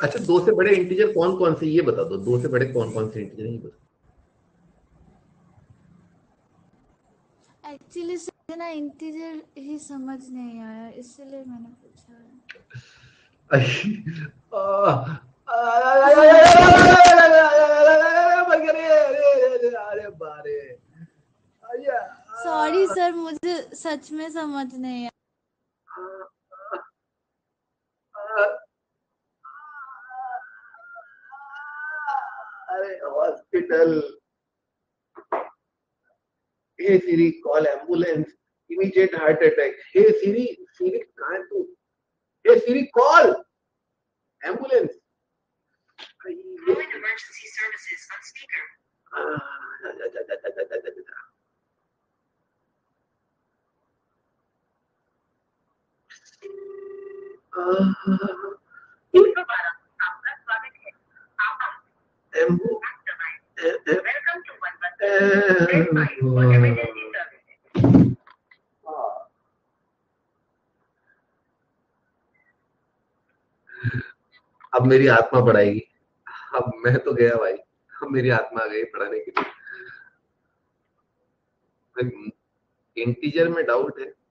अच्छा, दो से बड़े इंटीजर कौन कौन से, ये बता दो, दो से बड़े कौन कौन से इंटीजर, ये बता। एक्चुअली सर ना इंटीजर ही समझ नहीं आया, इसलिए मैंने पूछा है। अरे बारे, सॉरी सर, मुझे सच में समझ नहीं आया। अरे hospital. Hey Siri, call ambulance, immediate heart attack. Hey Siri, Siri कहाँ है तू? Hey Siri, call ambulance. Emergency services on speaker. Welcome to 111। अब मेरी आत्मा पढ़ाएगी। अब मैं तो गया भाई, अब मेरी आत्मा आ गई पढ़ाने के लिए। इंटीजर में डाउट है।